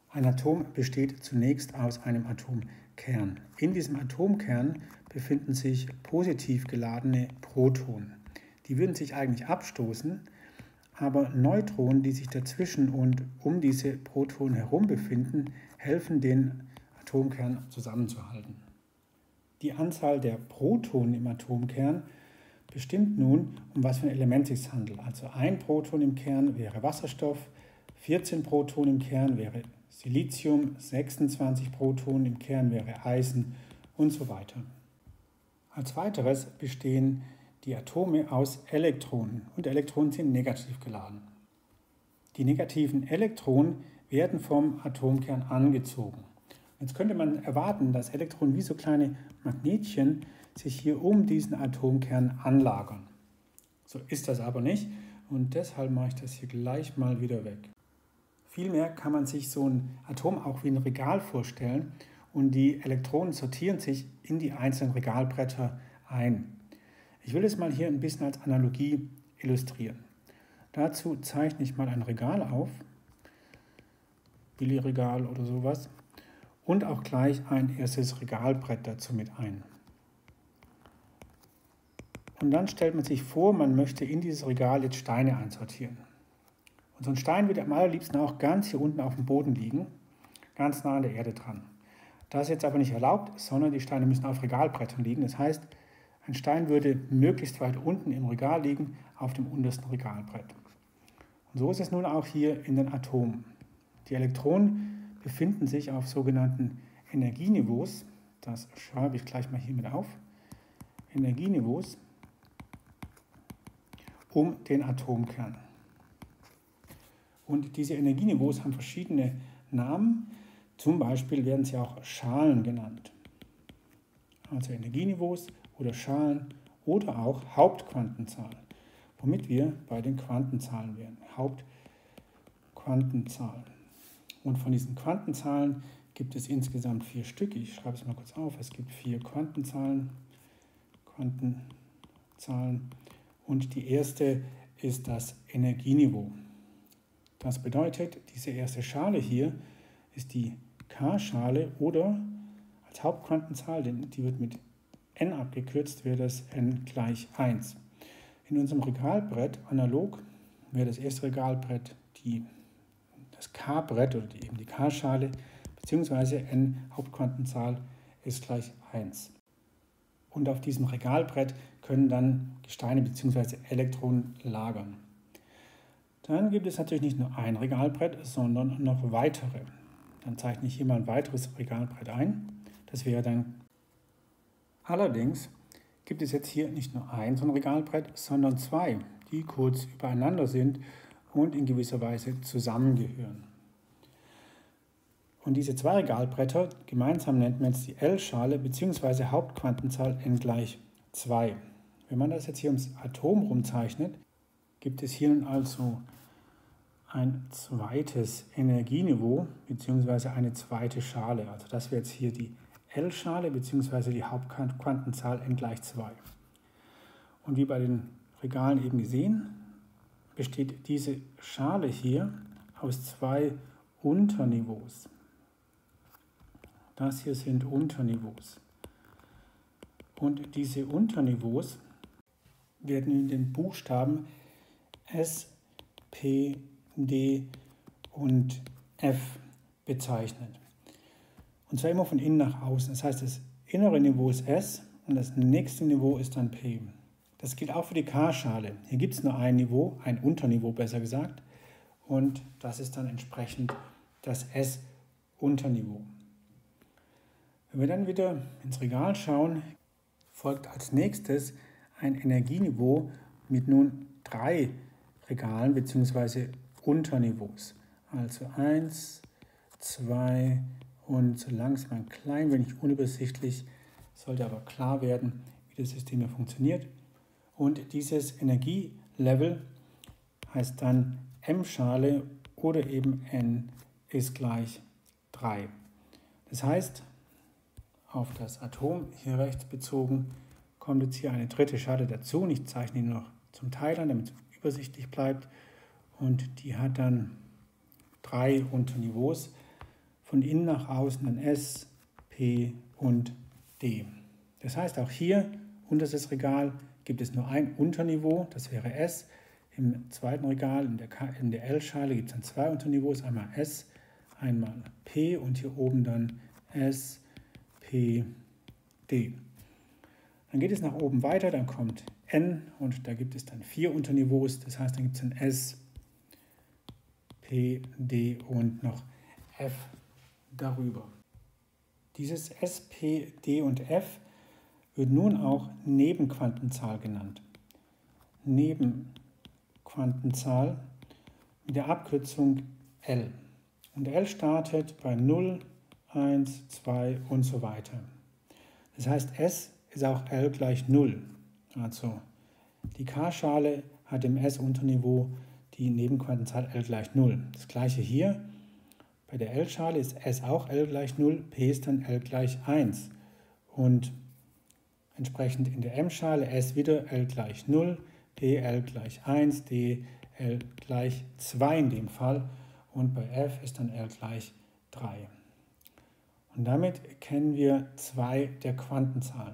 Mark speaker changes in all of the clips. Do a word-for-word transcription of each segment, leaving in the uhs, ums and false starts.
Speaker 1: Ein Atom besteht zunächst aus einem Atomkern. In diesem Atomkern befinden sich positiv geladene Protonen. Die würden sich eigentlich abstoßen, aber Neutronen, die sich dazwischen und um diese Protonen herum befinden, helfen den Atomkern zusammenzuhalten. Die Anzahl der Protonen im Atomkern bestimmt nun, um was für ein Element es sich handelt. Also ein Proton im Kern wäre Wasserstoff, vierzehn Protonen im Kern wäre Silizium, sechsundzwanzig Protonen im Kern wäre Eisen und so weiter. Als weiteres bestehen die Atome aus Elektronen und Elektronen sind negativ geladen. Die negativen Elektronen werden vom Atomkern angezogen. Jetzt könnte man erwarten, dass Elektronen wie so kleine Magnetchen sich hier um diesen Atomkern anlagern. So ist das aber nicht und deshalb mache ich das hier gleich mal wieder weg. Vielmehr kann man sich so ein Atom auch wie ein Regal vorstellen und die Elektronen sortieren sich in die einzelnen Regalbretter ein. Ich will es mal hier ein bisschen als Analogie illustrieren. Dazu zeichne ich mal ein Regal auf, Billigregal oder sowas, und auch gleich ein erstes Regalbrett dazu mit ein. Und dann stellt man sich vor, man möchte in dieses Regal jetzt Steine einsortieren. Und so ein Stein wird am allerliebsten auch ganz hier unten auf dem Boden liegen, ganz nah an der Erde dran. Das ist jetzt aber nicht erlaubt, sondern die Steine müssen auf Regalbrettern liegen. Das heißt, ein Stein würde möglichst weit unten im Regal liegen, auf dem untersten Regalbrett. Und so ist es nun auch hier in den Atomen. Die Elektronen befinden sich auf sogenannten Energieniveaus. Das schreibe ich gleich mal hier mit auf. Energieniveaus um den Atomkern. Und diese Energieniveaus haben verschiedene Namen. Zum Beispiel werden sie auch Schalen genannt. Also Energieniveaus oder Schalen oder auch Hauptquantenzahlen, womit wir bei den Quantenzahlen wären. Hauptquantenzahlen. Und von diesen Quantenzahlen gibt es insgesamt vier Stück. Ich schreibe es mal kurz auf. Es gibt vier Quantenzahlen. Quantenzahlen. Und die erste ist das Energieniveau. Das bedeutet, diese erste Schale hier ist die K-Schale oder als Hauptquantenzahl, denn die wird mit n abgekürzt, wäre das n gleich eins. In unserem Regalbrett analog wäre das erste Regalbrett die, das K-Brett oder die, eben die K-Schale, beziehungsweise n Hauptquantenzahl ist gleich eins. Und auf diesem Regalbrett können dann Gesteine bzw. Elektronen lagern. Dann gibt es natürlich nicht nur ein Regalbrett, sondern noch weitere. Dann zeichne ich hier mal ein weiteres Regalbrett ein. Das wäre dann. Allerdings gibt es jetzt hier nicht nur ein so ein Regalbrett, sondern zwei, die kurz übereinander sind und in gewisser Weise zusammengehören. Und diese zwei Regalbretter gemeinsam nennt man jetzt die L-Schale bzw. Hauptquantenzahl n gleich zwei. Wenn man das jetzt hier ums Atom rumzeichnet, gibt es hier nun also ein zweites Energieniveau bzw. eine zweite Schale. Also das wäre jetzt hier die L-Schale bzw. die Hauptquantenzahl n gleich zwei. Und wie bei den Regalen eben gesehen, besteht diese Schale hier aus zwei Unterniveaus. Das hier sind Unterniveaus. Und diese Unterniveaus werden in den Buchstaben S, P, D und F bezeichnet. Und zwar immer von innen nach außen. Das heißt, das innere Niveau ist S und das nächste Niveau ist dann P. Das gilt auch für die K-Schale. Hier gibt es nur ein Niveau, ein Unterniveau besser gesagt. Und das ist dann entsprechend das S-Unterniveau. Wenn wir dann wieder ins Regal schauen, folgt als nächstes ein Energieniveau mit nun drei Regalen bzw. Unterniveaus. Also eins, zwei und so langsam ein klein wenig unübersichtlich, sollte aber klar werden, wie das System hier funktioniert. Und dieses Energielevel heißt dann M-Schale oder eben N ist gleich drei. Das heißt, auf das Atom hier rechts bezogen kommt jetzt hier eine dritte Schale dazu und ich zeichne ihn noch zum Teil an, damit es übersichtlich bleibt und die hat dann drei Unterniveaus von innen nach außen dann S, P und D. Das heißt, auch hier unterstes Regal gibt es nur ein Unterniveau, das wäre S. Im zweiten Regal, in der, in der L-Schale, gibt es dann zwei Unterniveaus, einmal S, einmal P und hier oben dann S, P, D. Dann geht es nach oben weiter, dann kommt N und da gibt es dann vier Unterniveaus, das heißt, dann gibt es dann S, P, D und noch F darüber. Dieses S, P, D und F wird nun auch Nebenquantenzahl genannt. Nebenquantenzahl mit der Abkürzung L. Und L startet bei null, eins, zwei und so weiter. Das heißt, S ist auch L gleich null. Also die K-Schale hat im S-Unterniveau die Nebenquantenzahl L gleich null. Das gleiche hier. Bei der L-Schale ist S auch L gleich null, P ist dann L gleich eins. Und entsprechend in der M-Schale S wieder L gleich null, P L gleich eins, D L gleich zwei in dem Fall. Und bei F ist dann L gleich drei. Und damit kennen wir zwei der Quantenzahlen.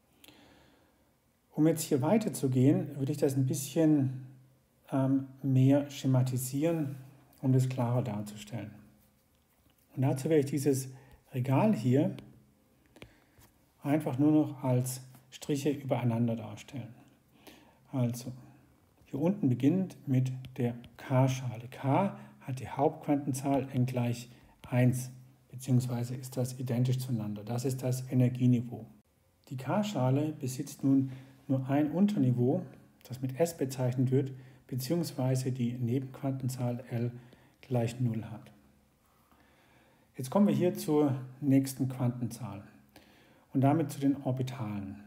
Speaker 1: Um jetzt hier weiterzugehen, würde ich das ein bisschen ähm, mehr schematisieren, um das klarer darzustellen. Und dazu werde ich dieses Regal hier einfach nur noch als Striche übereinander darstellen. Also, hier unten beginnt mit der K-Schale. K hat die Hauptquantenzahl n gleich eins, beziehungsweise ist das identisch zueinander. Das ist das Energieniveau. Die K-Schale besitzt nun nur ein Unterniveau, das mit S bezeichnet wird, beziehungsweise die Nebenquantenzahl L gleich null hat. Jetzt kommen wir hier zur nächsten Quantenzahl und damit zu den Orbitalen.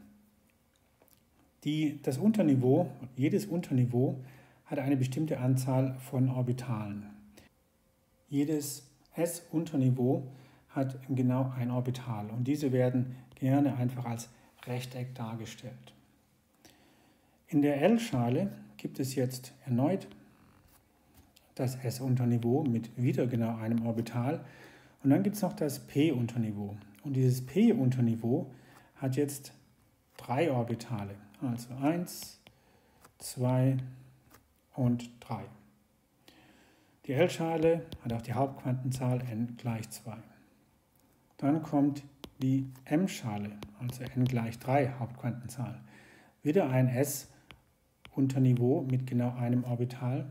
Speaker 1: Die, das Unterniveau, jedes Unterniveau hat eine bestimmte Anzahl von Orbitalen. Jedes S-Unterniveau hat genau ein Orbital und diese werden gerne einfach als Rechteck dargestellt. In der L-Schale gibt es jetzt erneut das S-Unterniveau mit wieder genau einem Orbital und dann gibt es noch das P-Unterniveau. Und dieses P-Unterniveau hat jetzt drei Orbitale, also eins, zwei und drei. Die L-Schale hat auch die Hauptquantenzahl n gleich zwei. Dann kommt die M-Schale, also n gleich drei Hauptquantenzahl. Wieder ein S-Unterniveau mit genau einem Orbital.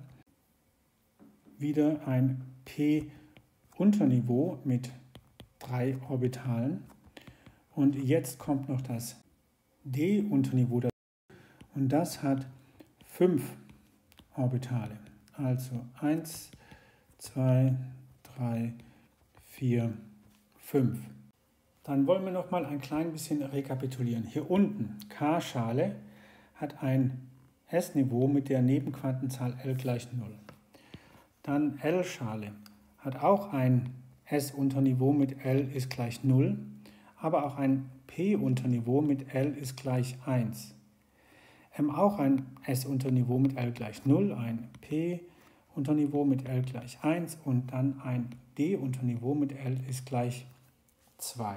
Speaker 1: Wieder ein P-Unterniveau mit drei Orbitalen. Und jetzt kommt noch das D-Unterniveau dazu. Und das hat fünf Orbitale. Also eins, zwei, drei, vier, fünf. Dann wollen wir noch mal ein klein bisschen rekapitulieren. Hier unten, K-Schale hat ein S-Niveau mit der Nebenquantenzahl L gleich null. Dann L-Schale hat auch ein S-Unterniveau mit L ist gleich null, aber auch ein P-Unterniveau mit L ist gleich eins. M auch ein S-Unterniveau mit L gleich null, ein P-Unterniveau mit L gleich eins und dann ein D-Unterniveau mit L ist gleich zwei.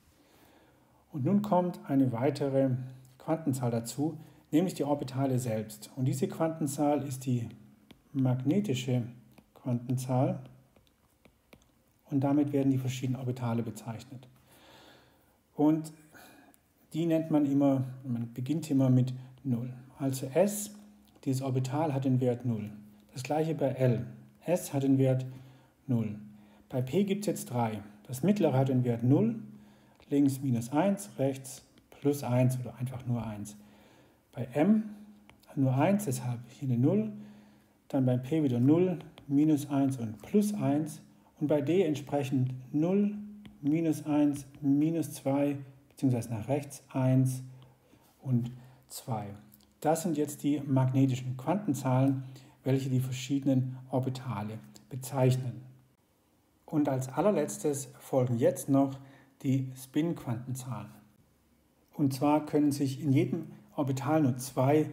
Speaker 1: Und nun kommt eine weitere Quantenzahl dazu, nämlich die Orbitale selbst. Und diese Quantenzahl ist die magnetische Quantenzahl und damit werden die verschiedenen Orbitale bezeichnet. Und die nennt man immer, man beginnt immer mit null. Also S, dieses Orbital hat den Wert null. Das gleiche bei L. S hat den Wert null. Bei P gibt es jetzt drei. Das mittlere hat den Wert null, links minus eins, rechts plus eins oder einfach nur eins. Bei M nur eins, deshalb hier eine null. Dann bei P wieder null, minus eins und plus eins. Und bei D entsprechend null, minus eins, minus zwei, beziehungsweise nach rechts eins und zwei. Das sind jetzt die magnetischen Quantenzahlen, welche die verschiedenen Orbitale bezeichnen. Und als allerletztes folgen jetzt noch die Spin-Quantenzahlen. Und zwar können sich in jedem Orbital nur zwei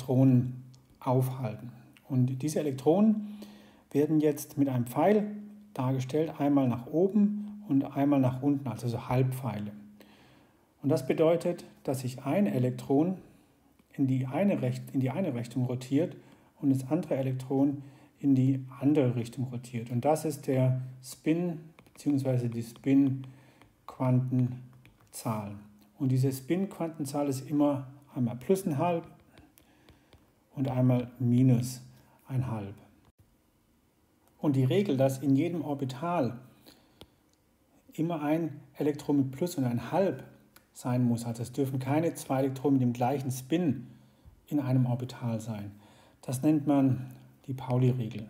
Speaker 1: Elektronen aufhalten. Und diese Elektronen werden jetzt mit einem Pfeil dargestellt, einmal nach oben und einmal nach unten, also so Halbpfeile. Und das bedeutet, dass sich ein Elektron in die eine, Richt in die eine Richtung rotiert und das andere Elektron in die andere Richtung rotiert. Und das ist der Spin bzw. die Spin-Quantenzahl. Und diese Spin-Quantenzahl ist immer einmal plus ein halb und einmal minus ein halb. Und die Regel, dass in jedem Orbital immer ein Elektron mit plus und ein halb sein muss, also es dürfen keine zwei Elektronen mit dem gleichen Spin in einem Orbital sein. Das nennt man die Pauli-Regel.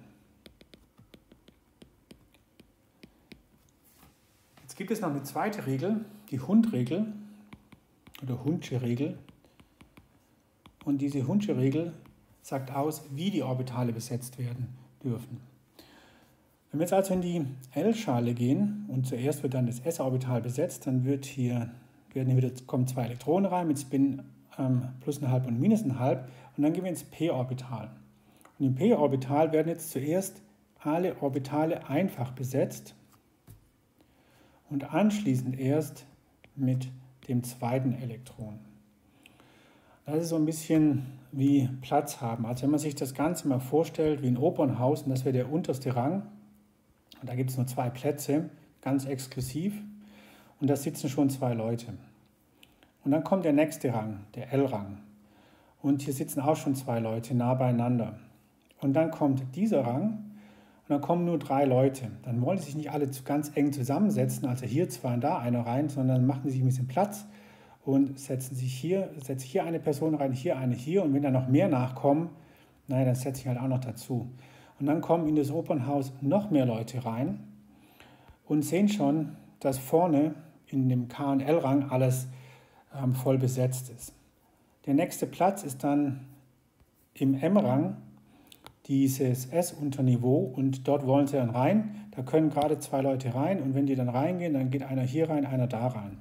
Speaker 1: Jetzt gibt es noch eine zweite Regel, die Hund-Regel oder Hundsche Regel. Und diese Hundsche Regel sagt aus, wie die Orbitale besetzt werden dürfen. Wenn wir jetzt also in die L-Schale gehen und zuerst wird dann das S-Orbital besetzt, dann wird hier, werden hier wieder, kommen zwei Elektronen rein mit Spin ähm, plus ein halb und minus ein halb und dann gehen wir ins P-Orbital. Und im P-Orbital werden jetzt zuerst alle Orbitale einfach besetzt und anschließend erst mit dem zweiten Elektron. Das ist so ein bisschen wie Platz haben. Also wenn man sich das Ganze mal vorstellt wie ein Opernhaus und das wäre der unterste Rang und da gibt es nur zwei Plätze, ganz exklusiv und da sitzen schon zwei Leute. Und dann kommt der nächste Rang, der L-Rang und hier sitzen auch schon zwei Leute nah beieinander. Und dann kommt dieser Rang und dann kommen nur drei Leute. Dann wollen die sich nicht alle ganz eng zusammensetzen, also hier zwei und da einer rein, sondern machen sich ein bisschen Platz und setzen sich hier, setze hier eine Person rein, hier eine hier und wenn da noch mehr nachkommen, naja, dann setze ich halt auch noch dazu. Und dann kommen in das Opernhaus noch mehr Leute rein und sehen schon, dass vorne in dem K- und L-Rang alles ähm, voll besetzt ist. Der nächste Platz ist dann im M-Rang dieses S-Unterniveau und dort wollen sie dann rein. Da können gerade zwei Leute rein und wenn die dann reingehen, dann geht einer hier rein, einer da rein.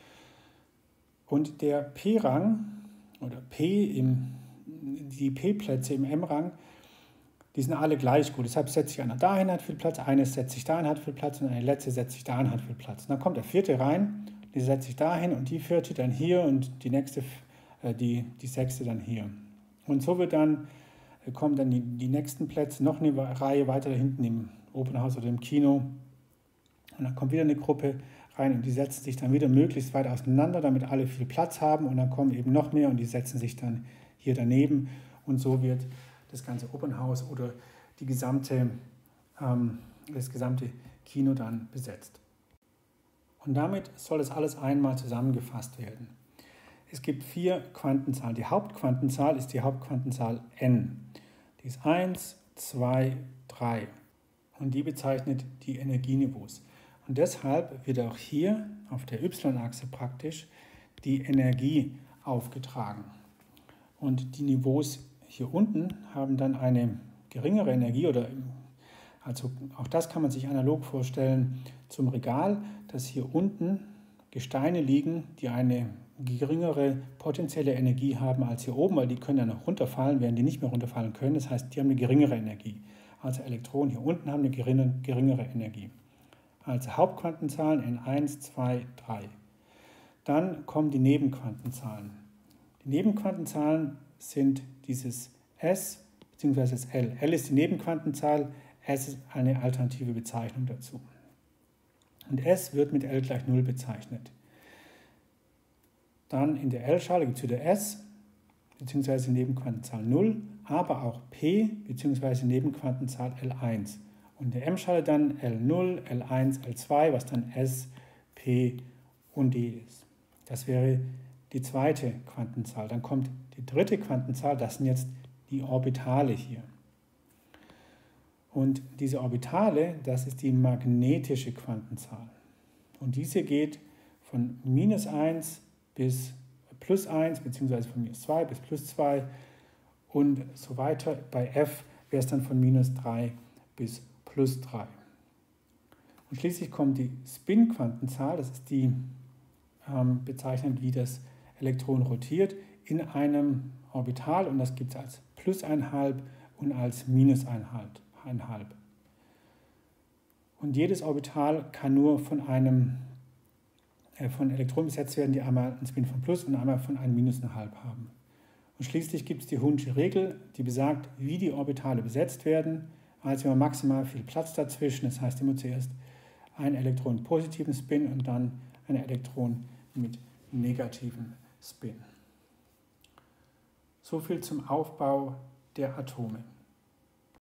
Speaker 1: Und der P-Rang oder P im, die P-Plätze im M-Rang, die sind alle gleich gut. Deshalb setzt sich einer dahin, hat viel Platz, eine setzt sich dahin, hat viel Platz und eine letzte setzt sich dahin, hat viel Platz. Und dann kommt der vierte rein, die setzt sich dahin und die vierte dann hier und die nächste, äh, die, die sechste dann hier. Und so wird dann, kommen dann die, die nächsten Plätze, noch eine Reihe weiter da hinten im Opernhaus oder im Kino. Und dann kommt wieder eine Gruppe rein und die setzen sich dann wieder möglichst weit auseinander, damit alle viel Platz haben und dann kommen eben noch mehr und die setzen sich dann hier daneben und so wird das ganze Opernhaus oder die gesamte, ähm, das gesamte Kino dann besetzt. Und damit soll das alles einmal zusammengefasst werden. Es gibt vier Quantenzahlen. Die Hauptquantenzahl ist die Hauptquantenzahl n. Die ist eins, zwei, drei und die bezeichnet die Energieniveaus. Und deshalb wird auch hier auf der Y-Achse praktisch die Energie aufgetragen. Und die Niveaus hier unten haben dann eine geringere Energie, oder also auch das kann man sich analog vorstellen zum Regal, dass hier unten Gesteine liegen, die eine geringere potenzielle Energie haben als hier oben, weil die können ja noch runterfallen, während die nicht mehr runterfallen können. Das heißt, die haben eine geringere Energie. Also Elektronen hier unten haben eine geringere Energie. Also Hauptquantenzahlen n eins, zwei, drei. Dann kommen die Nebenquantenzahlen. Die Nebenquantenzahlen sind dieses S bzw. das L. L ist die Nebenquantenzahl, S ist eine alternative Bezeichnung dazu. Und S wird mit L gleich null bezeichnet. Dann in der L-Schale gibt es wieder S bzw. Nebenquantenzahl null, aber auch P bzw. Nebenquantenzahl L eins. Und in der M-Schale dann L null, L eins, L zwei, was dann S, P und D ist. Das wäre die zweite Quantenzahl. Dann kommt die dritte Quantenzahl, das sind jetzt die Orbitale hier. Und diese Orbitale, das ist die magnetische Quantenzahl. Und diese geht von minus eins bis plus eins, beziehungsweise von minus zwei bis plus zwei und so weiter. Bei F wäre es dann von minus drei bis plus drei. Und schließlich kommt die Spin-Quantenzahl, das ist die ähm, bezeichnend, wie das Elektron rotiert, in einem Orbital und das gibt es als plus einhalb und als minus einhalb. Und jedes Orbital kann nur von einem äh, von Elektronen besetzt werden, die einmal einen Spin von plus und einmal von einem minus eine halb haben. Und schließlich gibt es die Hund'sche Regel, die besagt, wie die Orbitale besetzt werden. Also immer maximal viel Platz dazwischen. Das heißt immer zuerst ein Elektron mit positivem Spin und dann ein Elektron mit negativem Spin. So viel zum Aufbau der Atome.